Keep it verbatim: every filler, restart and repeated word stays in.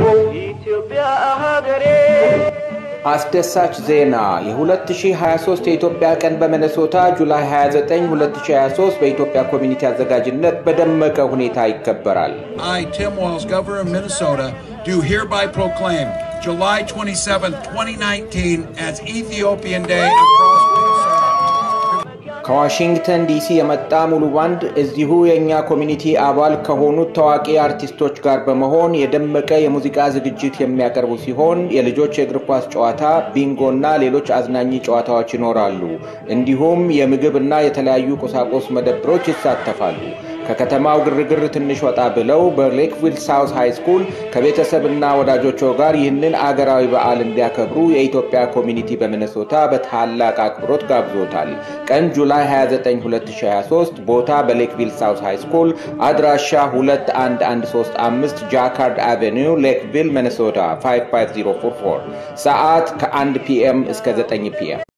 አስደሳች ዜና የ2023 የኢትዮጵያ ቀን በሚኔሶታ ጁላይ ሃያ ዘጠኝ ሁለት ሺህ ሃያ ሶስት በኢትዮጵያ ኮሚኒቲ አዘጋጅነት በደመቀ ሁኔታ ይከበራል። I, Tim Walz, Governor of Minnesota, do hereby proclaim July twenty-seventh, twenty nineteen as Ethiopian Day across Minnesota. ከዋሽንግተን ዲሲ የመጣ ሙሉ ባንድ እዚሁ የኛ ኮሚኒቲ አባል ከሆኑ ታዋቂ አርቲስቶች ጋር በመሆን የደመቀ የሙዚቃ ዝግጅት የሚያቀርቡ ሲሆን የልጆች የእግር ኳስ ጨዋታ ቢንጎና ሌሎች አዝናኝ ጨዋታዎች ይኖራሉ። እንዲሁም የምግብና የተለያዩ ቁሳቁስ መደብሮች ይሳተፋሉ። ከከተማው ግርግር ትንሽ ወጣ ብለው በሌክቪል ሳውዝ ሃይ ስኩል ከቤተሰብና ወዳጆቹ ጋር ይህንን አገራዊ በዓል እንዲያከብሩ የኢትዮጵያ ኮሚኒቲ በሚኔሶታ በታላቅ አክብሮት ጋብዞታል። ቀን ጁላይ ሃያ ዘጠኝ ሁለት ሺህ ሃያ ሶስት ቦታ በሌክቪል ሳውዝ ሃይ ስኩል አድራሻ ሁለት አንድ አንድ ሶስት አምስት ጃካርድ አቬኒው ሌክቪል ሚኔሶታ ፋይቭ ፋይቭ ዜሮ ፎር ፎር ሰዓት ከ1 ፒኤም እስከ ዘጠኝ ፒኤም